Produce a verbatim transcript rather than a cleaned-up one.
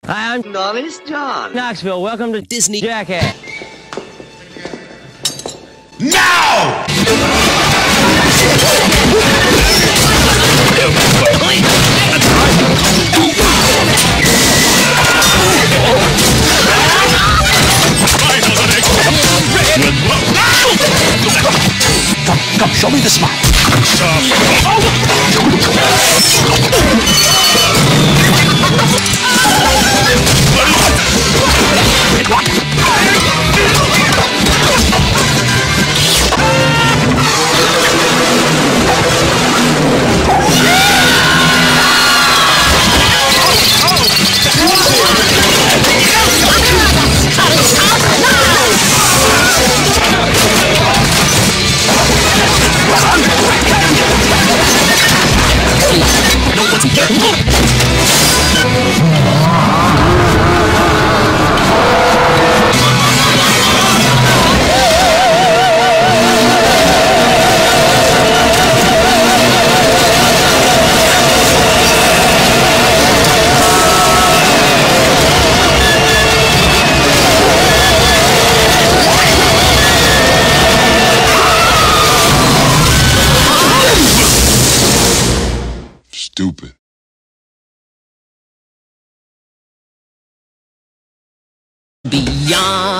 Hi, I'm Honest John. Knoxville. Welcome to Disney Jackass. Now! Come, come, show me the smile. Stupid. Beyond